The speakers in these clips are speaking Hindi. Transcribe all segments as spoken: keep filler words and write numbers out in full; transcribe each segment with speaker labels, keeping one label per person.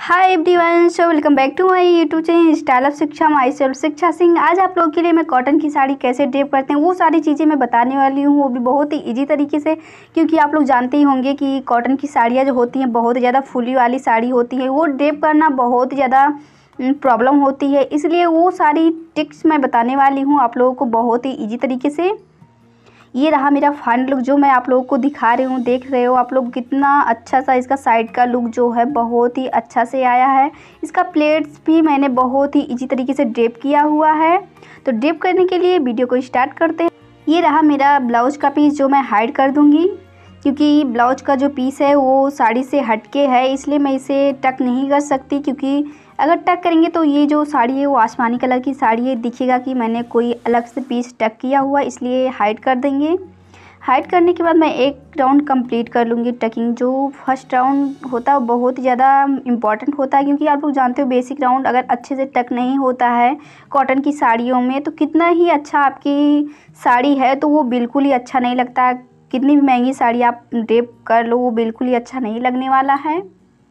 Speaker 1: Hi everyone, so welcome back to my YouTube channel style of Shiksha. My self शिक्षा सिंह। आज आप लोगों के लिए मैं कॉटन की साड़ी कैसे ड्रेप करते हैं वो सारी चीज़ें मैं बताने वाली हूँ, वो भी बहुत ही इजी तरीके से। क्योंकि आप लोग जानते ही होंगे कि कॉटन की साड़ियाँ जो होती हैं बहुत ज़्यादा फुली वाली साड़ी होती है, वो ड्रेप करना बहुत ज़्यादा प्रॉब्लम होती है। इसलिए वो सारी टिप्स मैं बताने वाली हूँ आप लोगों को बहुत ही ईजी तरीके से। ये रहा मेरा फाइनल लुक जो मैं आप लोगों को दिखा रही हूँ। देख रहे हो आप लोग कितना अच्छा सा इसका साइड का लुक जो है बहुत ही अच्छा से आया है। इसका प्लेट्स भी मैंने बहुत ही इजी तरीके से ड्रेप किया हुआ है। तो ड्रेप करने के लिए वीडियो को स्टार्ट करते हैं। ये रहा मेरा ब्लाउज का पीस जो मैं हाइड कर दूँगी, क्योंकि ब्लाउज का जो पीस है वो साड़ी से हटके है, इसलिए मैं इसे टक नहीं कर सकती। क्योंकि अगर टक करेंगे तो ये जो साड़ी है वो आसमानी कलर की साड़ी है, दिखेगा कि मैंने कोई अलग से पीस टक किया हुआ, इसलिए हाइड कर देंगे। हाइड करने के बाद मैं एक राउंड कंप्लीट कर लूँगी टकिंग। जो फर्स्ट राउंड होता है बहुत ही ज़्यादा इम्पॉर्टेंट होता है, क्योंकि आप लोग जानते हो बेसिक राउंड अगर अच्छे से टक नहीं होता है कॉटन की साड़ियों में तो कितना ही अच्छा आपकी साड़ी है तो वो बिल्कुल ही अच्छा नहीं लगता। कितनी भी महंगी साड़ी आप ड्रेप कर लो वो बिल्कुल ही अच्छा नहीं लगने वाला है।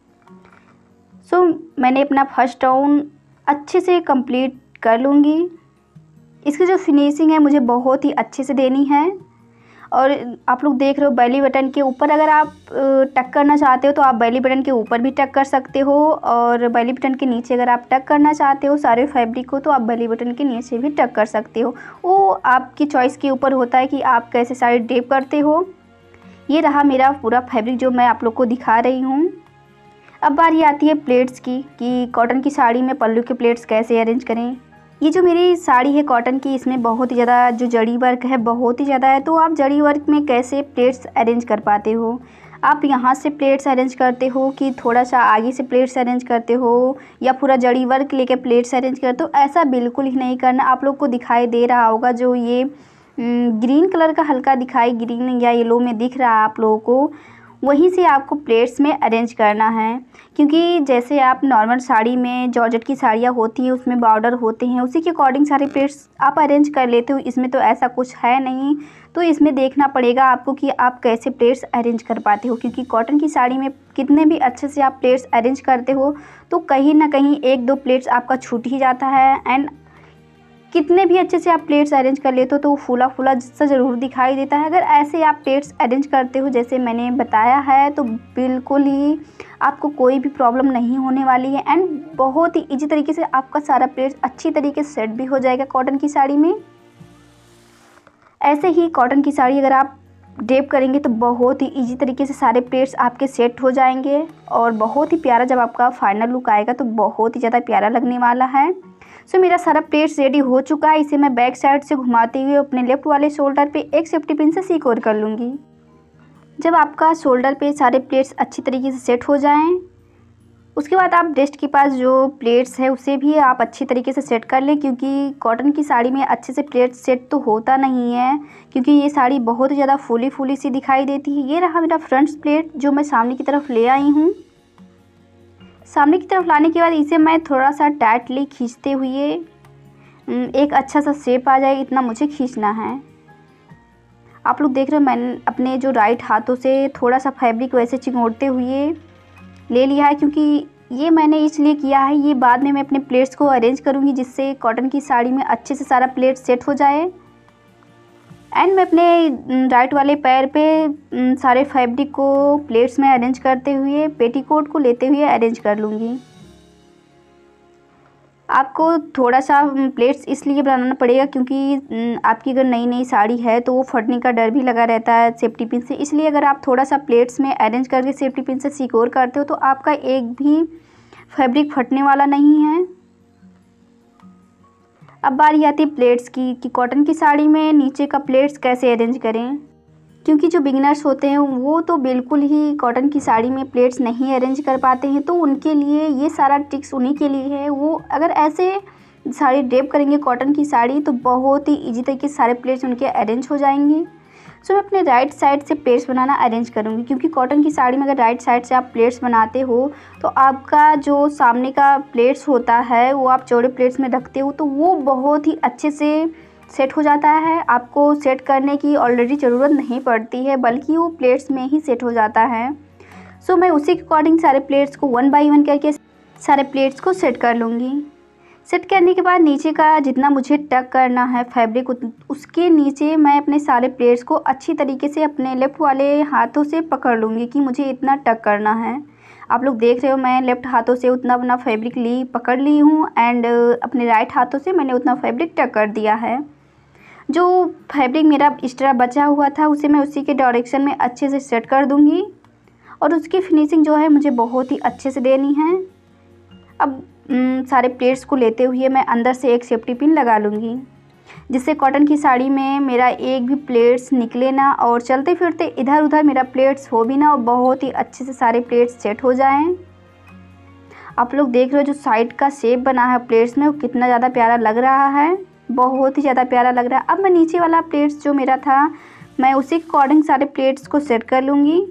Speaker 1: सो so, मैंने अपना फर्स्ट राउंड अच्छे से कंप्लीट कर लूँगी। इसकी जो फिनिशिंग है मुझे बहुत ही अच्छे से देनी है। और आप लोग देख रहे हो बेली बटन के ऊपर अगर आप टक करना चाहते हो तो आप बेली बटन के ऊपर भी टक कर सकते हो, और बेली बटन के नीचे अगर आप टक करना चाहते हो सारे फैब्रिक को तो आप बेली बटन के नीचे भी टक कर सकते हो। वो आपकी चॉइस के ऊपर होता है कि आप कैसे साड़ी ड्रेप करते हो। ये रहा मेरा पूरा फैब्रिक जो मैं आप लोग को दिखा रही हूँ। अब बारी आती है प्लेट्स की कि कॉटन की साड़ी में पल्लू के प्लेट्स कैसे अरेंज करें। ये जो मेरी साड़ी है कॉटन की, इसमें बहुत ही ज़्यादा जो जड़ी वर्क है बहुत ही ज़्यादा है। तो आप जड़ी वर्क में कैसे प्लेट्स अरेंज कर पाते हो? आप यहाँ से प्लेट्स अरेंज करते हो कि थोड़ा सा आगे से प्लेट्स अरेंज करते हो, या पूरा जड़ी वर्क लेके प्लेट्स अरेंज करते हो? ऐसा बिल्कुल ही नहीं करना। आप लोग को दिखाई दे रहा होगा जो ये ग्रीन कलर का हल्का दिखाई ग्रीन या येलो में दिख रहा है आप लोगों को, वहीं से आपको प्लेट्स में अरेंज करना है। क्योंकि जैसे आप नॉर्मल साड़ी में जॉर्जेट की साड़ियाँ होती हैं उसमें बॉर्डर होते हैं, उसी के अकॉर्डिंग सारे प्लेट्स आप अरेंज कर लेते हो। इसमें तो ऐसा कुछ है नहीं, तो इसमें देखना पड़ेगा आपको कि आप कैसे प्लेट्स अरेंज कर पाते हो। क्योंकि कॉटन की साड़ी में कितने भी अच्छे से आप प्लेट्स अरेंज करते हो तो कहीं ना कहीं एक दो प्लेट्स आपका छूट ही जाता है। एंड कितने भी अच्छे से आप प्लेट्स अरेंज कर लेते हो तो वो फूला फूला सा ज़रूर दिखाई देता है। अगर ऐसे आप प्लेट्स अरेंज करते हो जैसे मैंने बताया है तो बिल्कुल ही आपको कोई भी प्रॉब्लम नहीं होने वाली है। एंड बहुत ही इजी तरीके से आपका सारा प्लेट्स अच्छी तरीके से सेट भी हो जाएगा कॉटन की साड़ी में। ऐसे ही कॉटन की साड़ी अगर आप ड्रेप करेंगे तो बहुत ही इजी तरीके से सारे प्लेट्स आपके सेट हो जाएंगे, और बहुत ही प्यारा जब आपका फाइनल लुक आएगा तो बहुत ही ज़्यादा प्यारा लगने वाला है। सो so, मेरा सारा प्लेट्स रेडी हो चुका है। इसे मैं बैक साइड से घुमाते हुए अपने लेफ्ट वाले शोल्डर पे एक सेफ्टी पिन से सिक्योर कर लूँगी। जब आपका शोल्डर पे सारे प्लेट्स अच्छी तरीके से सेट हो जाएं, उसके बाद आप ब्रेस्ट के पास जो प्लेट्स है उसे भी आप अच्छी तरीके से सेट कर लें। क्योंकि कॉटन की साड़ी में अच्छे से प्लेट सेट तो होता नहीं है, क्योंकि ये साड़ी बहुत ज़्यादा फूली फूली सी दिखाई देती है। ये रहा मेरा फ्रंट प्लेट जो मैं सामने की तरफ ले आई हूँ। सामने की तरफ लाने के बाद इसे मैं थोड़ा सा टाइटली खींचते हुए एक अच्छा सा शेप आ जाए इतना मुझे खींचना है। आप लोग देख रहे हो मैंने अपने जो राइट हाथों से थोड़ा सा फैब्रिक वैसे चिंगोड़ते हुए ले लिया है, क्योंकि ये मैंने इसलिए किया है, ये बाद में मैं अपने प्लेट्स को अरेंज करूँगी जिससे कॉटन की साड़ी में अच्छे से सारा प्लेट सेट हो जाए। एंड मैं अपने राइट वाले पैर पे सारे फैब्रिक को प्लेट्स में अरेंज करते हुए पेटीकोट को लेते हुए अरेंज कर लूँगी। आपको थोड़ा सा प्लेट्स इसलिए बनाना पड़ेगा क्योंकि आपकी अगर नई नई साड़ी है तो वो फटने का डर भी लगा रहता है सेफ्टी पिन से। इसलिए अगर आप थोड़ा सा प्लेट्स में अरेंज करके सेफ्टी पिन से सिक्योर करते हो तो आपका एक भी फैब्रिक फटने वाला नहीं है। अब बारी आती है प्लेट्स की कि कॉटन की साड़ी में नीचे का प्लेट्स कैसे अरेंज करें। क्योंकि जो बिगिनर्स होते हैं वो तो बिल्कुल ही कॉटन की साड़ी में प्लेट्स नहीं अरेंज कर पाते हैं, तो उनके लिए ये सारा ट्रिक्स उन्हीं के लिए है। वो अगर ऐसे साड़ी ड्रेप करेंगे कॉटन की साड़ी तो बहुत ही इजी तरीके से सारे प्लेट्स उनके अरेंज हो जाएंगे। सो मैं अपने राइट साइड से प्लेट्स बनाना अरेंज करूँगी, क्योंकि कॉटन की साड़ी में अगर राइट साइड से आप प्लेट्स बनाते हो तो आपका जो सामने का प्लेट्स होता है वो आप चौड़े प्लेट्स में रखते हो तो वो बहुत ही अच्छे से सेट हो जाता है। आपको सेट करने की ऑलरेडी ज़रूरत नहीं पड़ती है, बल्कि वो प्लेट्स में ही सेट हो जाता है। सो मैं उसी के अकॉर्डिंग सारे प्लेट्स को वन बाय वन करके सारे प्लेट्स को सेट कर लूँगी। सेट करने के बाद नीचे का जितना मुझे टक करना है फैब्रिक, उसके नीचे मैं अपने सारे प्लेट्स को अच्छी तरीके से अपने लेफ़्ट वाले हाथों से पकड़ लूँगी कि मुझे इतना टक करना है। आप लोग देख रहे हो मैं लेफ़्ट हाथों से उतना अपना फैब्रिक ली पकड़ ली हूँ एंड अपने राइट हाथों से मैंने उतना फैब्रिक टक कर दिया है। जो फैब्रिक मेरा एक्स्ट्रा बचा हुआ था उसे मैं उसी के डायरेक्शन में अच्छे से सेट कर दूँगी और उसकी फिनिशिंग जो है मुझे बहुत ही अच्छे से देनी है। अब न, सारे प्लेट्स को लेते हुए मैं अंदर से एक सेफ्टी पिन लगा लूँगी, जिससे कॉटन की साड़ी में मेरा एक भी प्लेट्स निकले ना और चलते फिरते इधर उधर मेरा प्लेट्स हो भी ना और बहुत ही अच्छे से सारे प्लेट्स सेट हो जाएं। आप लोग देख रहे हो जो साइड का शेप बना है प्लेट्स में वो कितना ज़्यादा प्यारा लग रहा है, बहुत ही ज़्यादा प्यारा लग रहा है। अब मैं नीचे वाला प्लेट्स जो मेरा था मैं उसी के अकॉर्डिंग सारे प्लेट्स को सेट कर लूँगी।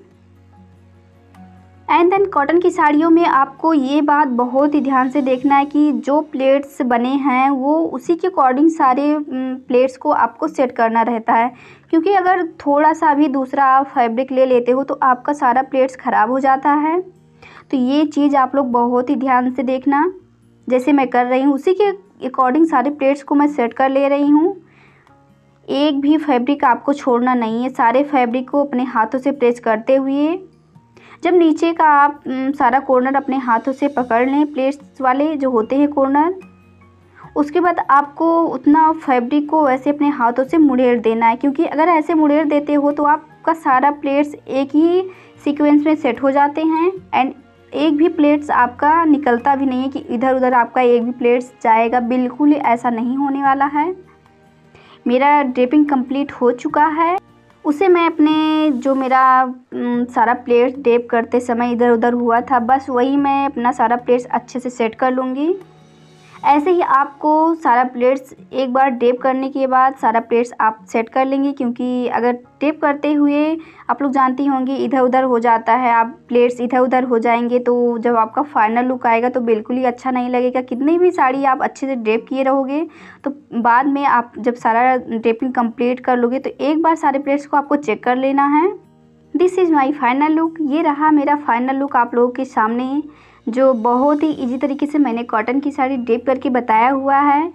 Speaker 1: एंड देन कॉटन की साड़ियों में आपको ये बात बहुत ही ध्यान से देखना है कि जो प्लेट्स बने हैं वो उसी के अकॉर्डिंग सारे प्लेट्स को आपको सेट करना रहता है, क्योंकि अगर थोड़ा सा भी दूसरा आप फैब्रिक ले लेते हो तो आपका सारा प्लेट्स ख़राब हो जाता है। तो ये चीज़ आप लोग बहुत ही ध्यान से देखना, जैसे मैं कर रही हूँ उसी के अकॉर्डिंग सारे प्लेट्स को मैं सेट कर ले रही हूँ। एक भी फैब्रिक आपको छोड़ना नहीं है, सारे फैब्रिक को अपने हाथों से प्रेस करते हुए जब नीचे का आप सारा कॉर्नर अपने हाथों से पकड़ लें, प्लेट्स वाले जो होते हैं कॉर्नर, उसके बाद आपको उतना फैब्रिक को वैसे अपने हाथों से मुड़ेड़ देना है, क्योंकि अगर ऐसे मुड़ेड़ देते हो तो आपका सारा प्लेट्स एक ही सीक्वेंस में सेट हो जाते हैं एंड एक भी प्लेट्स आपका निकलता भी नहीं है कि इधर उधर आपका एक भी प्लेट्स जाएगा, बिल्कुल ही ऐसा नहीं होने वाला है। मेरा ड्रेपिंग कंप्लीट हो चुका है, उसे मैं अपने जो मेरा सारा प्लेट्स ड्रेप करते समय इधर उधर हुआ था बस वही मैं अपना सारा प्लेट्स अच्छे से सेट कर लूँगी। ऐसे ही आपको सारा प्लेट्स एक बार ड्रेप करने के बाद सारा प्लेट्स आप सेट कर लेंगे, क्योंकि अगर ड्रेप करते हुए आप लोग जानती होंगी इधर उधर हो जाता है, आप प्लेट्स इधर उधर हो जाएंगे तो जब आपका फाइनल लुक आएगा तो बिल्कुल ही अच्छा नहीं लगेगा। कितनी भी साड़ी आप अच्छे से ड्रेप किए रहोगे तो बाद में आप जब सारा ड्रेपिंग कंप्लीट कर लोगे तो एक बार सारे प्लेट्स को आपको चेक कर लेना है। This is my final look. ये रहा मेरा फाइनल लुक आप लोगों के सामने, जो बहुत ही इजी तरीके से मैंने कॉटन की साड़ी ड्रेप करके बताया हुआ है।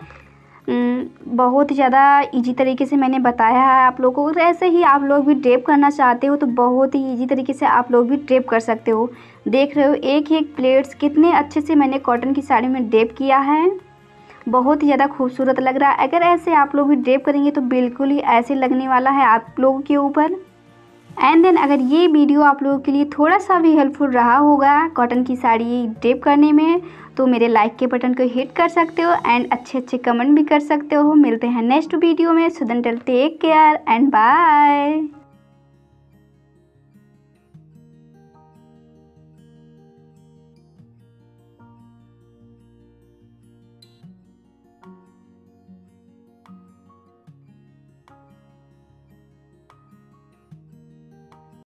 Speaker 1: बहुत ही ज़्यादा इजी तरीके से मैंने बताया है आप लोगों को। ऐसे ही आप लोग भी ड्रेप करना चाहते हो तो बहुत ही इजी तरीके से आप लोग भी ड्रेप कर सकते हो। देख रहे हो एक एक प्लेट्स कितने अच्छे से मैंने कॉटन की साड़ी में ड्रेप किया है, बहुत ही ज़्यादा खूबसूरत लग रहा है। अगर ऐसे आप लोग भी ड्रेप करेंगे तो बिल्कुल ही ऐसे लगने वाला है आप लोगों के ऊपर। एंड देन अगर ये वीडियो आप लोगों के लिए थोड़ा सा भी हेल्पफुल रहा होगा कॉटन की साड़ी ड्रेप करने में तो मेरे लाइक के बटन को हिट कर सकते हो एंड अच्छे अच्छे कमेंट भी कर सकते हो। मिलते हैं नेक्स्ट वीडियो में। So then take care and bye.